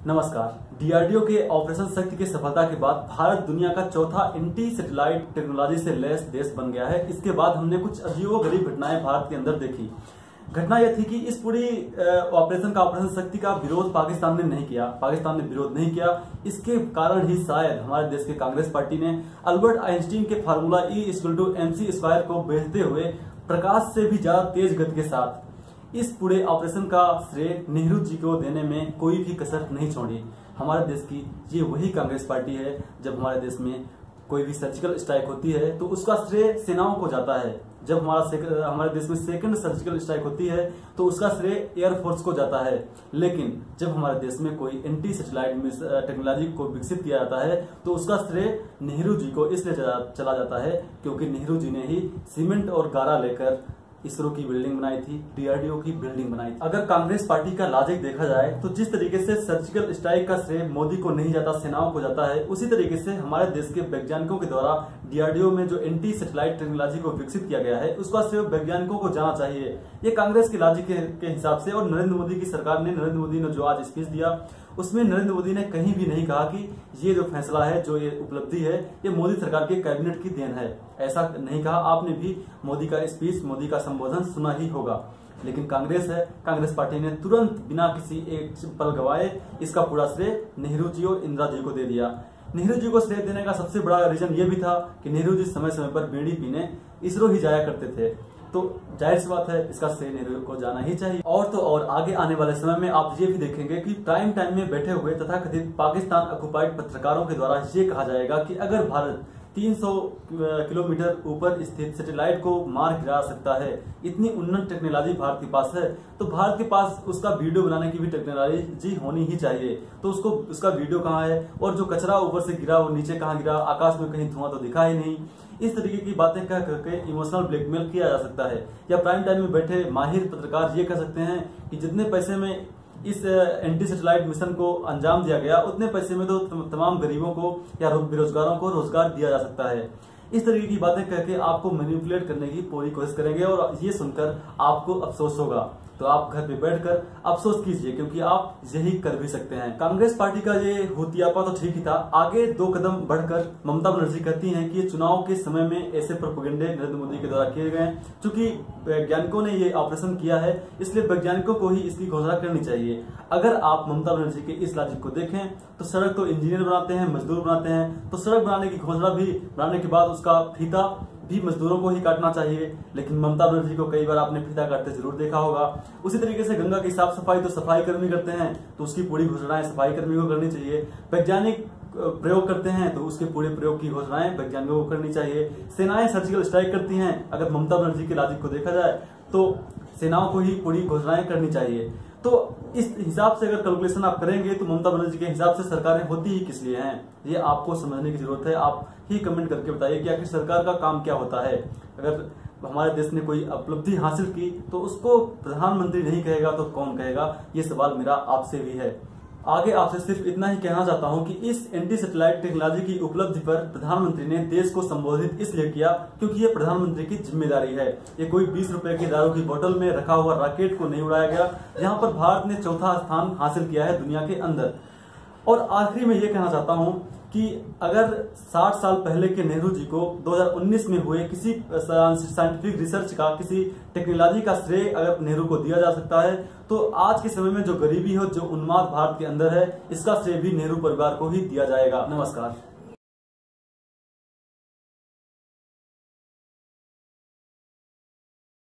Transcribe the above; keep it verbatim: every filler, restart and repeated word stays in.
नमस्कार। डीआरडीओ के ऑपरेशन शक्ति की सफलता के बाद भारत दुनिया का चौथा एंटी सैटेलाइट टेक्नोलॉजी से लैस देश बन गया है। इसके बाद हमने कुछ अजीबोगरीब घटनाएं भारत के अंदर देखी। घटना यह थी कि इस पूरी ऑपरेशन का ऑपरेशन शक्ति का विरोध पाकिस्तान ने नहीं किया पाकिस्तान ने विरोध नहीं किया। इसके कारण ही शायद हमारे देश के कांग्रेस पार्टी ने अल्बर्ट आइंस्टीन के formula E equal to M C square को बेचते हुए प्रकाश से भी ज्यादा तेज गति के साथ इस पूरे ऑपरेशन का श्रेय नेहरू जी को देने में कोई भी कसर नहीं छोड़ी। हमारे देश की ये वही कांग्रेस पार्टी है, जब हमारे देश में कोई भी सर्जिकल स्ट्राइक होती है तो उसका श्रेय सेनाओं को जाता है। जब हमारा हमारे देश में सेकंड सर्जिकल स्ट्राइक होती है तो उसका श्रेय एयरफोर्स को जाता है। लेकिन जब हमारे देश में कोई एंटी सैटेलाइट टेक्नोलॉजी को विकसित किया जाता है तो उसका श्रेय नेहरू जी को इसलिए चला जाता है क्योंकि नेहरू जी ने ही सीमेंट और गारा लेकर इसरो की बिल्डिंग बनाई थी, डीआरडीओ की बिल्डिंग बनाई थी। अगर कांग्रेस पार्टी का लॉजिक देखा जाए तो जिस तरीके से सर्जिकल स्ट्राइक का श्रेय मोदी को नहीं जाता, सेनाओं को जाता है, उसी तरीके से हमारे देश के वैज्ञानिकों के द्वारा डीआरडीओ में जो एंटी सैटेलाइट टेक्नोलॉजी को विकसित किया गया है उसका श्रेय वैज्ञानिकों को जाना चाहिए। ये कांग्रेस के लॉजिक के, के हिसाब से। और नरेंद्र मोदी की सरकार ने नरेंद्र मोदी ने जो आज स्पीच दिया उसमें नरेंद्र मोदी ने कहीं भी नहीं कहा कि ये जो फैसला है, जो ये उपलब्धि है, ये मोदी सरकार के कैबिनेट की देन है। ऐसा नहीं कहा। आपने भी मोदी का स्पीच, मोदी का संबोधन सुना ही होगा। लेकिन कांग्रेस है, कांग्रेस पार्टी ने तुरंत बिना किसी एक पल गवाए इसका पूरा श्रेय नेहरू जी और इंदिरा जी को दे दिया। नेहरू जी को श्रेय देने का सबसे बड़ा रीजन ये भी था कि नेहरू जी समय समय पर बीड़ी पीने इसरो ही जाया करते थे, तो जाहिर सी बात है इसका श्रेय नेहरू को जाना ही चाहिए। और तो और आगे आने वाले समय में आप ये भी देखेंगे कि प्राइम टाइम में बैठे हुए तथाकथित पाकिस्तान ऑक्युपाइड पत्रकारों के द्वारा ये कहा जाएगा कि अगर भारत तीन सौ किलोमीटर ऊपर स्थित सैटेलाइट को मार गिरा सकता है, इतनी उन्नत टेक्नोलॉजी भारत के पास है, तो भारत के पास उसका वीडियो बनाने की भी टेक्नोलॉजी होनी ही चाहिए। तो उसको उसका वीडियो कहाँ है और जो कचरा ऊपर से गिरा वो नीचे कहाँ गिरा, आकाश में कहीं धुआं तो दिखा ही नहीं। इस तरीके की बातें कह करके इमोशनल ब्लैकमेल किया जा सकता है। या प्राइम टाइम में बैठे माहिर पत्रकार ये कह सकते हैं कि जितने पैसे में इस एंटी सैटेलाइट मिशन को अंजाम दिया गया उतने पैसे में तो तमाम गरीबों को या बेरोजगारों को रोजगार दिया जा सकता है। इस तरीके की बातें करके आपको मैनिपुलेट करने की पूरी कोशिश करेंगे और ये सुनकर आपको अफसोस होगा। तो आप घर पे बैठकर अफसोस कीजिए क्योंकि आप यही कर भी सकते हैं। कांग्रेस पार्टी का ये हुतियापा तो ठीक ही था। आगे दो कदम बढ़कर ममता बनर्जी कहती हैं कि ये चुनाव के समय में ऐसे प्रोपेगेंडे नरेंद्र मोदी के द्वारा किए गए। चूंकि वैज्ञानिकों ने ये ऑपरेशन किया है इसलिए वैज्ञानिकों को ही इसकी घोषणा करनी चाहिए। अगर आप ममता बनर्जी के इस लॉजिक को देखें तो सड़क तो इंजीनियर बनाते हैं, मजदूर बनाते हैं, तो सड़क बनाने की घोषणा भी बनाने के बाद उसका फीता भी मजदूरों को ही काटना चाहिए। लेकिन ममता बनर्जी को कई बार आपने फीता काटते जरूर देखा होगा। उसी तरीके से गंगा की साफ सफाई तो सफाई कर्मी करते हैं, तो उसकी पूरी घोषणाएं सफाई कर्मी को करनी चाहिए। वैज्ञानिक प्रयोग करते हैं तो उसके पूरे प्रयोग की घोषणाएं वैज्ञानिकों को करनी चाहिए। सेनाएं सर्जिकल स्ट्राइक करती हैं, अगर ममता बनर्जी के लॉजिक को देखा जाए तो सेनाओं को ही पूरी घोषणाएं करनी चाहिए। तो इस हिसाब से अगर कैलकुलेशन आप करेंगे तो ममता बनर्जी के हिसाब से सरकारें होती ही किस लिए हैं, ये आपको समझने की जरूरत है। आप ही कमेंट करके बताइए कि आखिर सरकार का काम क्या होता है। अगर हमारे देश ने कोई उपलब्धि हासिल की तो उसको प्रधानमंत्री नहीं कहेगा तो कौन कहेगा, ये सवाल मेरा आपसे भी है। आगे आपसे सिर्फ इतना ही कहना चाहता हूं कि इस एंटी सैटेलाइट टेक्नोलॉजी की उपलब्धि पर प्रधानमंत्री ने देश को संबोधित इसलिए किया क्योंकि ये प्रधानमंत्री की जिम्मेदारी है। ये कोई बीस रुपए की दारू की बोतल में रखा हुआ रॉकेट को नहीं उड़ाया गया, जहां पर भारत ने चौथा स्थान हासिल किया है दुनिया के अंदर। और आखिरी में ये कहना चाहता हूं कि अगर साठ साल पहले के नेहरू जी को दो हज़ार उन्नीस में हुए किसी साइंटिफिक रिसर्च का, किसी टेक्नोलॉजी का श्रेय अगर नेहरू को दिया जा सकता है तो आज के समय में जो गरीबी हो, जो उन्माद भारत के अंदर है, इसका श्रेय भी नेहरू परिवार को ही दिया जाएगा। नमस्कार।